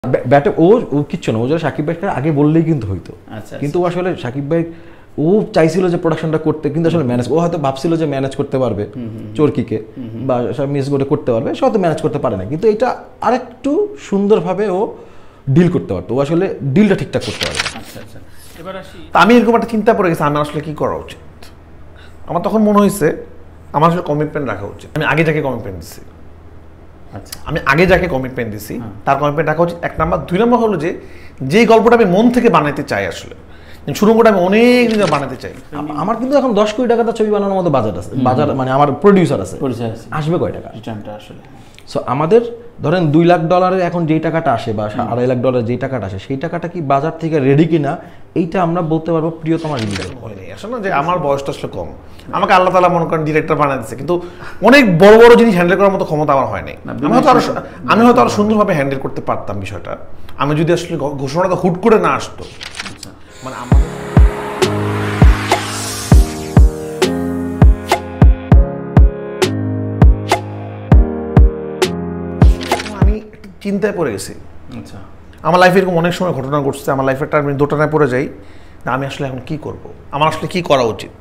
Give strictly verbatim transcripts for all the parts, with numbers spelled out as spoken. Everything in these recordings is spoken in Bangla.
ব্যাটে ও ও কিচ্ছু না, ও যারা শাকিব ভাইকে আগে বললেই কিন্তু হইতো, কিন্তু আসলে শাকিব ভাই ও চাইছিল যে প্রোডাকশনটা করতে, কিন্তু আসলে ম্যানেজ ও হয়তো ভাবছিল যে ম্যানেজ করতে পারবে চরকিকে বা সব মিস করে করতে পারবে, সে হয়তো ম্যানেজ করতে পারে না, কিন্তু এটা আরেকটু সুন্দরভাবে ও ডিল করতে পারতো, ও আসলে ডিলটা ঠিকঠাক করতে পারবে। আচ্ছা আচ্ছা, এবার আসি আমি এরকম একটা চিন্তা পড়ে গেছি, আমার আসলে কি করা উচিত। আমার তখন মনে হয়েছে আমার আসলে কমিটমেন্ট রাখা উচিত। আমি আগে যাকে কমিটমেন্ট দিচ্ছি, আচ্ছা আমি আগে যাকে কমিটমেন্ট দিচ্ছি তার কমিটমেন্ট রাখা উচিত, এক নাম্বার। দুই নম্বর হলো যে যেই গল্পটা আমি মন থেকে বানাতে চাই, আসলে সুরঙ্গটা আমি অনেক দিন বানাতে চাই। আমার কিন্তু এখন দশ কোটি টাকা ছবি বানানোর মতো বাজেট আছে, বাজার মানে আমার প্রডিউসার আছে, আসবে কয় টাকা রিটার্নটা আসলে। সো আমাদের ধরেন দুই লাখ ডলারের এখন যেই টাকাটা আসে বা আড়াই লাখ ডলারের যেই টাকাটা আসে, সেই টাকাটা কি বাজার থেকে রেডি কিনা এইটা আমরা বলতে পারবো প্রিয়তমা রিলিজের। আসলে যে আমার বয়সটা আসলে কম, আমাকে আল্লাহ তাআলা মনে করেন ডিরেক্টর বানিয়ে দিচ্ছে, কিন্তু অনেক বড় বড় জিনিস হ্যান্ডেল করার মতো ক্ষমতা আমার হয় নাই। আমি হয়তো আরো আমি হয়তো আরো সুন্দরভাবে হ্যান্ডেল করতে পারতাম বিষয়টা, আমি যদি আসলে ঘোষণাটা হুট করে না আসতো। মানে আমাদের আমি একটা চিন্তায় পড়ে গেছি। আচ্ছা আমার লাইফে এরকম অনেক সময় ঘটনা ঘটছে, আমার লাইফের টার্মে দোটানায় পড়ে যাই, আমি আসলে এখন কি করব, আমার আসলে কি করা উচিত।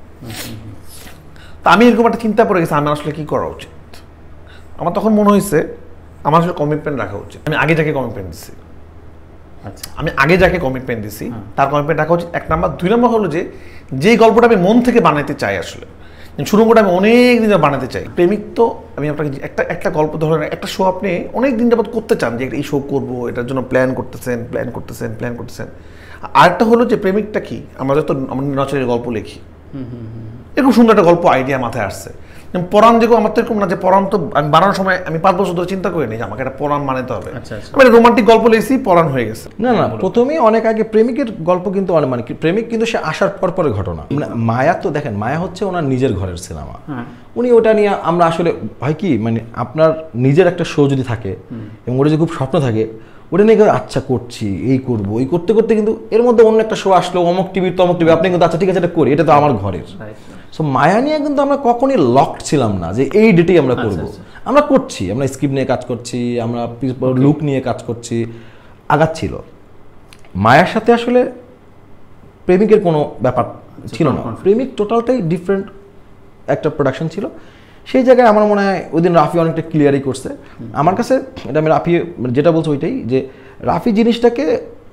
তা আমি এরকম একটা চিন্তা পড়ে গেছি, আমার আসলে কি করা উচিত। আমার তখন মনে হয়েছে আমার আসলে কমিটমেন্ট রাখা উচিত। আমি আগে যাকে কমিটমেন্ট দিচ্ছি, আচ্ছা আমি আগে যাকে কমিটমেন্ট দিচ্ছি তার কমিটমেন্ট রাখা উচিত, এক নাম্বার। দুই নম্বর হলো যে যেই গল্পটা আমি মন থেকে বানাতে চাই, আসলে সুরঙ্গটা আমি অনেক দিন বানাতে চাই। প্রেমিক তো আমি আপনাকে একটা একটা গল্প ধরেন, একটা শো আপনি অনেক দিন যাবত করতে চান, যে এই শো করবো, এটার জন্য প্ল্যান করতেছেন প্ল্যান করতেছেন প্ল্যান করতেছেন। আরেকটা হলো যে প্রেমিকটা কি, আমরা যত আমরা নচরের গল্প লিখি, এরকম সুন্দর একটা গল্প আইডিয়া মাথায় আসছে। পরাণ যেগুলো আমার তো এরকম না যে পরাণ তো আমি বানানোর সময় আমি পাঁচ বছর ধরে চিন্তা করি নি যে আমাকে একটা পরাণ বানাতে হবে, আমি রোমান্টিক গল্প লিখছি, পরাণ হয়ে গেছে। না না, প্রথমেই অনেক আগে প্রেমিকের গল্প কিন্তু অনেক, মানে প্রেমিক কিন্তু সে আসার পর পরে ঘটনা। মায়া তো দেখেন, মায়া হচ্ছে ওনার নিজের ঘরের সিনেমা, উনি ওটা নিয়ে আমরা আসলে হয় কি, মানে আপনার নিজের একটা শো যদি থাকে এবং ওটা যদি খুব স্বপ্ন থাকে, ওটা নিয়ে আচ্ছা করছি, এই করবো, এই করতে করতে কিন্তু এর মধ্যে অন্য একটা শো আসলো, অমুক টিভির তমুক টিভি, আপনি কিন্তু আচ্ছা ঠিক আছে এটা করি, এটা তো আমার ঘরের। সো মায়া নিয়ে কিন্তু আমরা কখনই লকড ছিলাম না যে এই ডেটেই আমরা করবো, আমরা করছি, আমরা স্ক্রিপ্ট নিয়ে কাজ করছি, আমরা লুক নিয়ে কাজ করছি, আগাচ্ছিল। মায়ার সাথে আসলে প্রেমিকের কোনো ব্যাপার ছিল না, প্রেমিক টোটালটাই ডিফারেন্ট একটা প্রোডাকশন ছিল। সেই জায়গায় আমার মনে হয় ওই দিন রাফি অনেকটা ক্লিয়ারই করছে আমার কাছে, এটা আমি রাফি যেটা বলছি ওইটাই, যে রাফি জিনিসটাকে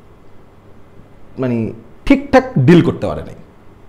মানে ঠিকঠাক ডিল করতে পারে নাই।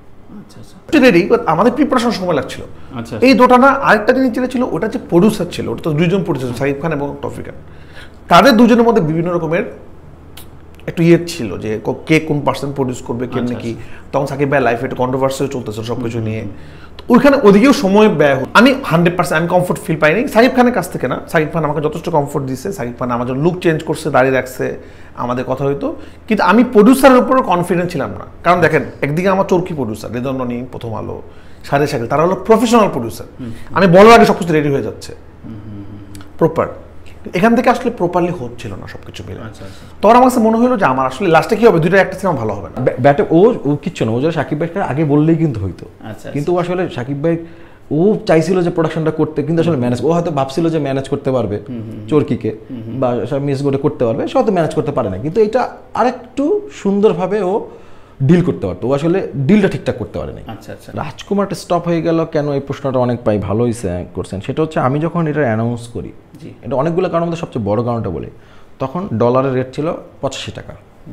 রেডি আমাদের প্রিপারেশন সময় লাগছিল, এই দোটানা। আরেকটা জিনিস যেটা ছিল, ওটা যে প্রডিউসার ছিল, ওটা তো দুইজন প্রডিউসার, সাকিব খান এবং তৌফিক খান, তাদের দুজনের মধ্যে বিভিন্ন রকমের একটু ইয়ে ছিল যে কে কোন পার্সন প্রডিউস করবে, কেমনি কি। তখন সাকিব ভাই লাইফে একটা কন্ট্রোভার্সি চলতেছে সবকিছু নিয়ে, ওইখানে ওদিকেও সময় ব্যয় হয়। আমি হান্ড্রেড পার্সেন্ট আমি কমফোর্ট ফিল পাইনি সাকিব খানের কাছ থেকে না, সাকিব খান আমাকে যথেষ্ট কমফোর্ট দিচ্ছে, সাকিব খান আমার জন্য লুক চেঞ্জ করছে, দাঁড়িয়ে রাখছে, আমাদের কথা হইতো, কিন্তু আমি প্রডিউসারের উপরে কনফিডেন্ট ছিলাম না। কারণ দেখেন, একদিকে আমার চরকি প্রডিউসার রেদননি, প্রথম আলো, সাড়ে শাকিল, তারা হলো প্রফেশনাল প্রডিউসার, আমি বলার আগে সবকিছু রেডি হয়ে যাচ্ছে প্রপার, এখান থেকে আসলে প্রপারলি হচ্ছিল না সবকিছু মিলে। তখন আমার কাছে মনে হলো যে আমার আসলে লাস্টে কি হবে, দুইটা একটা সিনেমা ভালো হবে না। ব্যাটে ও ও কিচ্ছু না, ও যারা শাকিব ভাইকে আগে বললেই কিন্তু হইতো, কিন্তু আসলে শাকিব ভাই ও চাইছিল যে প্রোডাকশনটা করতে, কিন্তু আসলে ম্যানেজ ও হয়তো ভাবছিল যে ম্যানেজ করতে পারবে চরকিকে বা সব মিস করে করতে পারবে, সে হয়তো ম্যানেজ করতে পারে না, কিন্তু এটা আরেকটু সুন্দরভাবে ও ডিল করতে পারতো, ও আসলে ডিলটা ঠিকঠাক করতে পারে না। রাজকুমারটা স্টপ হয়ে গেল কেন, এই প্রশ্নটা অনেক পাই, ভালো হয়েছে করছেন। সেটা হচ্ছে আমি যখন এটা অ্যানাউন্স করি, এটা অনেকগুলো কারণের মধ্যে সবচেয়ে বড় কারণটা বলি, তখন ডলারের রেট ছিল পঁচাশি টাকা,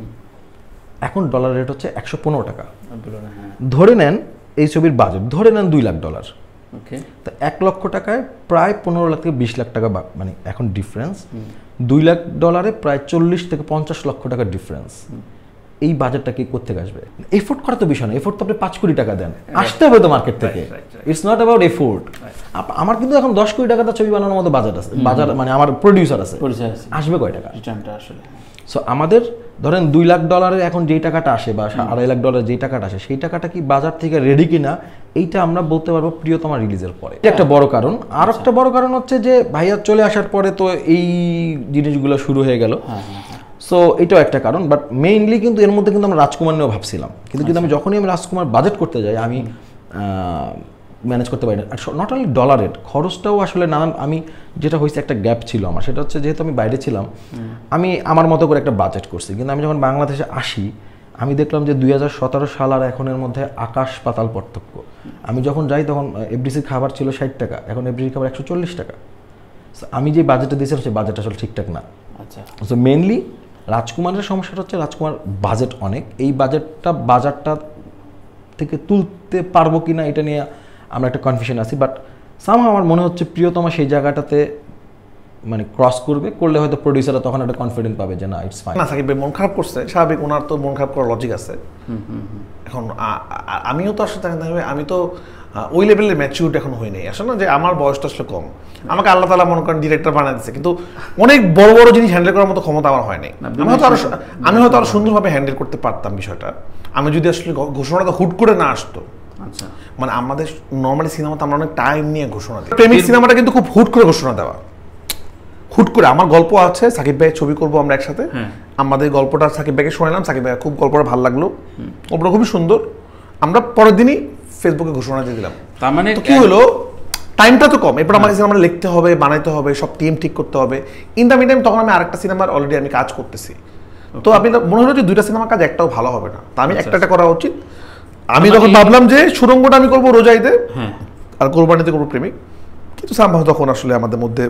এখন ডলারের রেট হচ্ছে একশো পনেরো টাকা। ধরে নেন এই ছবির বাজেট ধরে নেন দুই লাখ ডলার, তো এক লক্ষ টাকায় প্রায় পনেরো লাখ থেকে বিশ লাখ টাকা, মানে এখন ডিফারেন্স দুই লাখ ডলারে প্রায় চল্লিশ থেকে পঞ্চাশ লক্ষ টাকার ডিফারেন্স। এই বাজেটটা কি করতে আসবে? এফোর্ট করা তো বিষয় না, এফোর্ট তো আপনি পাঁচ কোটি টাকা দেন, আসতে হবে তো মার্কেট থেকে, ইটস নট অ্যাবাউট এফোর্ট। আমার কিন্তু এখন দশ কোটি টাকা ছবি বানানোর মতো বাজেট আছে, বাজার মানে আমার প্রডিউসার আছে, আসবে কয় টাকা রিটার্নটা আসলে। সো আমাদের ধরেন দুই লাখ ডলারের এখন যেই টাকাটা আসে বা আড়াই লাখ ডলারের যেই টাকাটা আসে, সেই টাকাটা কি বাজার থেকে রেডি কিনা এইটা আমরা বলতে পারবো প্রিয়তমা রিলিজের পরে। এটা একটা বড় কারণ। আর একটা বড় কারণ হচ্ছে যে ভাইয়া চলে আসার পরে তো এই জিনিসগুলো শুরু হয়ে গেল, সো এটাও একটা কারণ। বাট মেইনলি কিন্তু এর মধ্যে কিন্তু আমরা রাজকুমার নিয়েও ভাবছিলাম, কিন্তু কিন্তু আমি যখনই আমি রাজকুমার বাজেট করতে যাই, আমি ম্যানেজ করতে পারি না। আর নট অনলি ডলার রেট, খরচটাও আসলে নানান, আমি যেটা হয়েছে একটা গ্যাপ ছিল আমার, সেটা হচ্ছে যেহেতু আমি বাইরে ছিলাম আমি আমার মতো করে একটা বাজেট করছি, কিন্তু আমি যখন বাংলাদেশে আসি আমি দেখলাম যে দুই হাজার সতেরো সাল আর এখনের মধ্যে আকাশ পাতাল পার্থক্য। আমি যখন যাই তখন এফডিসির খাবার ছিল ষাট টাকা, এখন এফডিসির খাবার একশো চল্লিশ টাকা। আমি যে বাজেটটা দিয়েছিলাম সেই বাজেট আসলে ঠিকঠাক না। আচ্ছা, সো মেনলি রাজকুমারের সমস্যাটা হচ্ছে রাজকুমার বাজেট অনেক, এই বাজেটটা বাজারটা থেকে তুলতে পারবো কি না এটা নিয়ে আমরা একটা কনফিউশন আছি। বাট সামহাও আমার মনে হচ্ছে প্রিয়তমা সেই জায়গাটাতে মানে ক্রস করবে, করলে হয়তো প্রডিউসাররা তখন একটা কনফিডেন্ট পাবে যে না ইটস ফাইন। না সাকিব ভাই মন খারাপ করছে, স্বাভাবিক, ওনার তো মন খারাপ করার লজিক আছে। এখন আমিও তো আসলে আমি তো ওই লেভেলের ম্যাচিউরড এখন হই নাই, আসলে না যে আমার বয়সটা আসলে কম, আমাকে আল্লাহ তাআলা মনে করেন ডিরেক্টর বানিয়ে দিচ্ছে, কিন্তু অনেক বড় বড় জিনিস হ্যান্ডেল করার মতো ক্ষমতা আমার হয় নাই। আমি হয়তো আরো আমি হয়তো আরো সুন্দরভাবে হ্যান্ডেল করতে পারতাম বিষয়টা, আমি যদি আসলে ঘোষণাটা হুট করে না আসতো। আচ্ছা, মানে আমাদের নর্মালি সিনেমাতে আমরা অনেক টাইম নিয়ে ঘোষণা দিই, প্রেমিক সিনেমাটা কিন্তু খুব হুট করে ঘোষণা দেওয়া, হুট করে। আমার গল্প আছে, সাকিব ভাই ছবি করবো আমরা একসাথে, আমাদের গল্পটা সাকিব ভাইকে শোনালাম, সাকিব ভাই খুব গল্পটা ভালো লাগলো, গল্পটা খুবই সুন্দর, আমরা পরের দিনই ফেসবুকে ঘোষণা দিয়ে দিলাম। তার মানে কি হলো, টাইমটা তো কম, এরপর আমাকে সিনেমা লিখতে হবে, বানাইতে হবে, সব টিম ঠিক করতে হবে। ইন দ্য মিন টাইম তখন আমি আরেকটা সিনেমার অলরেডি আমি কাজ করতেছি, তো আপনি মনে হলো যে দুইটা সিনেমার কাজ একটাও ভালো হবে না, তা আমি একটা একটা করা উচিত। আমি তখন ভাবলাম যে সুরঙ্গটা আমি করবো রোজাইতে, আর কোরবানিতে করবো প্রেমিক, কিন্তু সামহাও তখন আসলে আমাদের মধ্যে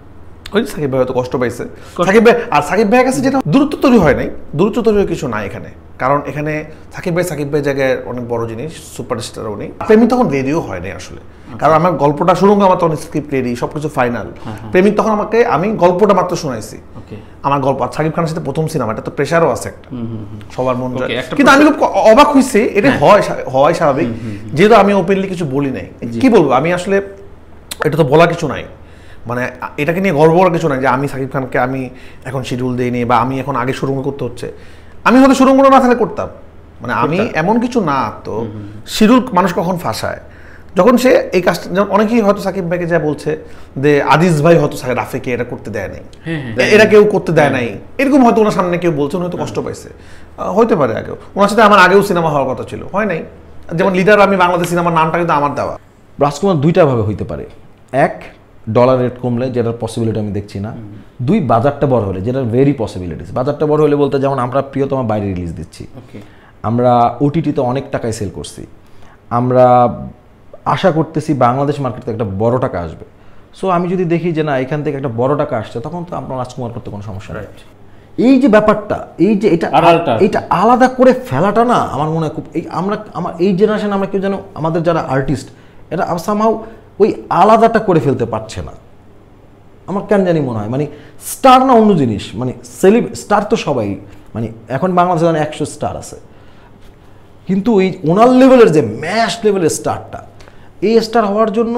ওই সাকিব ভাই হয়তো কষ্ট পাইছে। সাকিব ভাই আর সাকিব ভাইয়ের কাছে যেটা দূরত্ব তৈরি হয় নাই, দূরত্ব তৈরি কিছু নাই এখানে, কারণ এখানে সাকিব ভাই সাকিব ভাই জায়গায় অনেক বড় জিনিস, সুপারস্টার উনি। প্রেমিক তখন রেডিও হয় নাই আসলে, কারণ আমার গল্পটা সুরঙ্গ আমার তখন স্ক্রিপ্ট রেডি, সবকিছু ফাইনাল। প্রেমিক তখন আমাকে আমি গল্পটা মাত্র শোনাইছি, আমার গল্প। আর সাকিব খানের সাথে প্রথম সিনেমা, এটা তো প্রেশারও আছে একটা, সবার মন যায়। কিন্তু আমি খুব অবাক হয়েছি, এটা হয় হয় স্বাভাবিক, যেহেতু আমি ওপেনলি কিছু বলি নাই। কি বলবো, আমি আসলে এটা তো বলা কিছু নাই, মানে এটাকে নিয়ে গর্ব করার কিছু নাই যে আমি সাকিব খানকে আমি এখন শিডিউল দিইনি বা আমি এখন আগে সুরঙ্গ করতে হচ্ছে। আমি হয়তো সুরঙ্গ না থাকলে করতাম, মানে আমি এমন কিছু না। তো শিডিউল মানুষ কখন ফাঁসায়, যখন সে এই কাজটা, যেমন অনেকেই হয়তো সাকিব ভাইকে যা বলছে যে আজিজ ভাই হয়তো রাফিকে এটা করতে দেয় নাই, এরা কেউ করতে দেয় নাই, এরকম হয়তো ওনার সামনে কেউ বলছে, উনি হয়তো কষ্ট পাইছে, হইতে পারে। আগেও ওনার সাথে আমার আগেও সিনেমা হওয়ার কথা ছিল, হয় নাই। যেমন লিডার আমি বাংলাদেশ সিনেমার নামটা কিন্তু আমার দেওয়া। রাজকুমার দুইটা ভাবে হইতে পারে, এক ডলার রেট কমলে যেটার পসিবিলিটি আমি দেখছি না, দুই বাজারটা বড় হলে যেটার ভেরি পসিবিলিটিস। বাজারটা বড় হলে বলতে যেমন আমরা প্রিয়তমা বাইরে রিলিজ দিচ্ছি, আমরা ওটিটিতে অনেক টাকায় সেল করছি, আমরা আশা করতেছি বাংলাদেশ মার্কেটে একটা বড় টাকা আসবে। সো আমি যদি দেখি যে না এখান থেকে একটা বড় টাকা আসছে, তখন তো আপনার রাজকুমার করতে কোনো সমস্যা নেই। এই যে ব্যাপারটা, এই যে এটা এটা আলাদা করে ফেলাটা না আমার মনে হয় খুব, এই আমরা আমার এই জেনারেশন আমরা কেউ যেন আমাদের যারা আর্টিস্ট এটা সামহাও ওই আলাদাটা করে ফেলতে পারছে না, আমার কেন জানি মনে হয়। মানে স্টার না অন্য জিনিস, মানে সেলিব স্টার তো সবাই, মানে এখন বাংলাদেশে একশো স্টার আছে, কিন্তু এই ওনার লেভেলের যে ম্যাশ লেভেলের স্টারটা, এই স্টার হওয়ার জন্য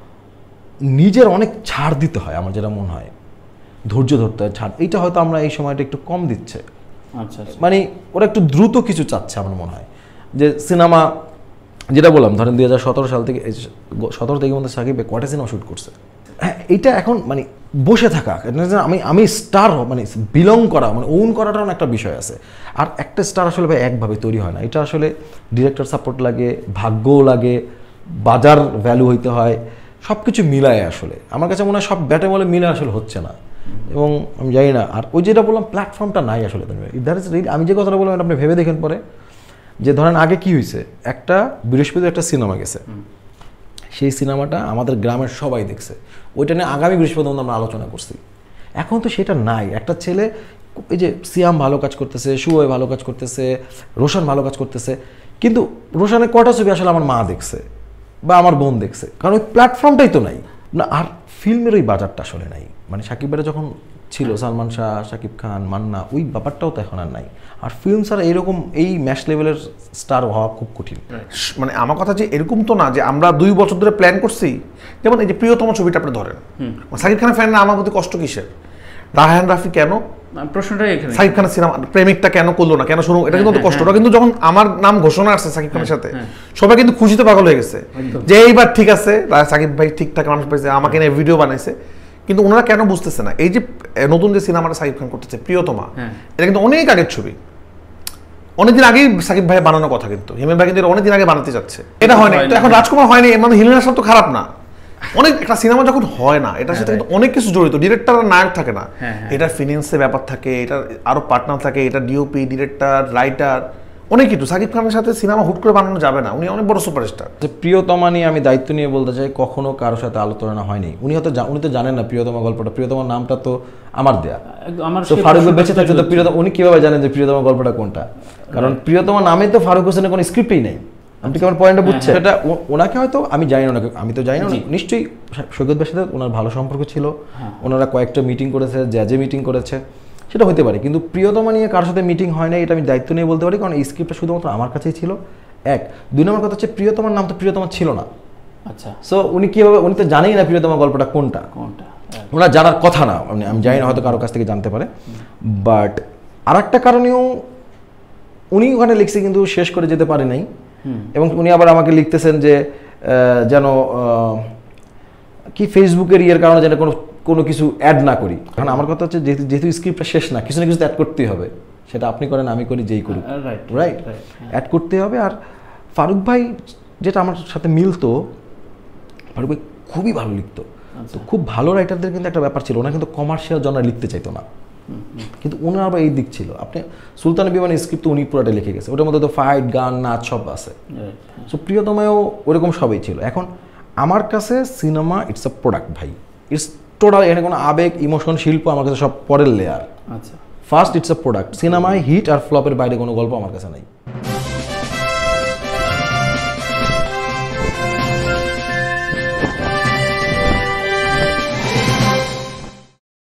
নিজের অনেক ছাড় দিতে হয়, আমার যেটা মনে হয়, ধৈর্য ধরতে হয়, ছাড়। এইটা হয়তো আমরা এই সময়টা একটু কম দিচ্ছে। আচ্ছা, মানে ওরা একটু দ্রুত কিছু চাচ্ছে আমার মনে হয়। যে সিনেমা যেটা বললাম, ধরেন দুই হাজার সতেরো সাল থেকে সতেরো থেকে মধ্যে সাকিব কয়টা সিনেমা শ্যুট করছে, হ্যাঁ এইটা এখন মানে বসে থাকা, আমি আমি স্টার মানে বিলং করা, মানে ওন করাটাও একটা বিষয় আছে। আর একটা স্টার আসলে ভাই একভাবে তৈরি হয় না, এটা আসলে ডিরেক্টর সাপোর্ট লাগে, ভাগ্যও লাগে, বাজার ভ্যালু হইতে হয়, সব কিছু মিলায়। আসলে আমার কাছে মনে হয় সব ব্যাটে বলে মিলে আসলে হচ্ছে না, এবং আমি জানি না। আর ওই যেটা বললাম প্ল্যাটফর্মটা নাই আসলে, দ্যাট ইজ রিয়েলি, আমি যে কথাটা বললাম আপনি ভেবে দেখেন পরে, যে ধরেন আগে কি হয়েছে, একটা বৃহস্পতিবার একটা সিনেমা গেছে, সেই সিনেমাটা আমাদের গ্রামের সবাই দেখছে, ওইটা নিয়ে আগামী বৃহস্পতিবার আমরা আলোচনা করছি। এখন তো সেটা নাই। একটা ছেলে, এই যে সিয়াম ভালো কাজ করতেছে, শুভয় ভালো কাজ করতেছে, রোশন ভালো কাজ করতেছে, কিন্তু রোশনের কটা ছবি আসলে আমার মা দেখছে বা আমার বোন দেখছে, কারণ ওই প্ল্যাটফর্মটাই তো নাই না। আর ফিল্মের ওই বাজারটা আসলে নাই, মানে সাকিব ভাইরা যখন ছিল, সালমান শাহ, শাকিব খান, মান্না, ওই ব্যাপারটাও তো এখন আর নাই। আর ফিল্ম ছাড়া এরকম এই ম্যাশ লেভেলের স্টার হওয়া খুব কঠিন। মানে আমার কথা যে এরকম তো না যে আমরা দুই বছর ধরে প্ল্যান করছি, যেমন এই যে প্রিয়তম ছবিটা আপনি ধরেন, সাকিব খানের ফ্যান না, আমার প্রতি কষ্ট কিসের? রায়হান রাফি কেন, প্রশ্নটাই এখানে, সাকিব খানের সিনেমা প্রেমিকটা কেন করলো না, কেন শুরু, এটা কিন্তু কষ্ট। কিন্তু যখন আমার নাম ঘোষণা আসছে সাকিব খানের সাথে, সবাই কিন্তু খুশিতে পাগল হয়ে গেছে যে এইবার ঠিক আছে সাকিব ভাই ঠিকঠাক মানুষ পাইছে, আমাকে নিয়ে ভিডিও বানাইছে। কিন্তু ওনারা কেন বুঝতেছে না, এই যে নতুন যে সিনেমাটা সাকিব খান করতেছে প্রিয়তমা, এটা কিন্তু অনেক আগের ছবি, অনেকদিন আগেই সাকিব ভাই বানানোর কথা, কিন্তু হিমেল ভাই কিন্তু অনেকদিন আগে বানাতে যাচ্ছে, এটা হয়নি। এখন রাজকুমার হয়নি মানে হিমেল আশরাফ তো খারাপ না, অনেক একটা সিনেমা যখন হয় না এটার সাথে কিন্তু অনেক কিছু জড়িত, ডিরেক্টর আর নায়ক থাকে না, এটার ফিনান্সের ব্যাপার থাকে, এটার আরো পার্টনার থাকে, এটা ডিওপি, ডিরেক্টর, রাইটার, অনেক কিছু। সাকিব খানের সাথে সিনেমা হুট করে বানানো যাবে না, উনি অনেক বড় সুপারস্টার। প্রিয়তমা নিয়ে আমি দায়িত্ব নিয়ে বলতে চাই, কখনো কারোর সাথে আলোচনা হয়নি। উনি হয়তো উনি তো জানেন না প্রিয়তমা গল্পটা, প্রিয়তমার নামটা তো আমার দেয়া, তো ফারুক বেঁচে থাকতে তো প্রিয়তমা, উনি কিভাবে জানেন যে প্রিয়তমা গল্পটা কোনটা? কারণ প্রিয়তমা নামে তো ফারুক হোসেনের কোনো স্ক্রিপ্টই নেই। আপনি কেমন পয়েন্টটা বুঝছেন? সেটা ওনাকে হয়তো আমি জানি না, ওনাকে আমি তো জানি না, নিশ্চয়ই সৈকত ভাইয়ের সাথে ওনার ভালো সম্পর্ক ছিল, ওনারা কয়েকটা মিটিং করেছে, জ্যাজে মিটিং করেছে, সেটা হতে পারে। কিন্তু প্রিয়তমা নিয়ে কারোর সাথে মিটিং হয় না, এটা আমি দায়িত্ব নিয়ে বলতে পারি, কারণ এই স্ক্রিপ্টটা শুধুমাত্র আমার কাছেই ছিল। এক, দুই নম্বর কথা হচ্ছে প্রিয়তমার নাম তো প্রিয়তমা ছিল না। আচ্ছা, সো উনি কীভাবে, উনি তো জানেই না প্রিয়তমা গল্পটা কোনটা, কোনটা ওনার জানার কথা না, আমি আমি জানি না, হয়তো কারোর কাছ থেকে জানতে পারে। বাট আর একটা কারণেও উনি ওখানে লিখছে কিন্তু শেষ করে যেতে পারে নাই, এবং উনি আবার আমাকে লিখতেছেন যে যেন কি ফেসবুকের ইয়ের কারণে যেন কোনো কোনো কিছু অ্যাড না করি। কারণ আমার কথা হচ্ছে যেহেতু যেহেতু স্ক্রিপ্টটা শেষ না, কিছু না কিছু অ্যাড করতেই হবে, সেটা আপনি করেন আমি করি যেই করি, রাইট, অ্যাড করতে হবে। আর ফারুক ভাই যেটা আমার সাথে মিলতো, ফারুক ভাই খুবই ভালো লিখতো, তো খুব ভালো রাইটারদের কিন্তু একটা ব্যাপার ছিল, ওনারা কিন্তু কমার্শিয়াল জনরা লিখতে চাইতো না, কিন্তু ওনার আবার এই দিক ছিল। আপনি সুলতান বিমানের স্ক্রিপ্ট তো উনি পুরোটা লিখে গেছে, ওটার মধ্যে তো ফাইট, গান, নাচ সব আছে, সো প্রিয়তমায়ও ওরকম সবই ছিল। এখন আমার কাছে সিনেমা ইটস আ প্রোডাক্ট ভাই, ইটস টোটাল, এখানে কোনো আবেগ, ইমোশন, শিল্প আমার কাছে সব পরের লেয়ার। আচ্ছা, ফার্স্ট ইটস আ প্রোডাক্ট। সিনেমায় হিট আর ফ্লপের বাইরে কোনো গল্প আমার কাছে নাই।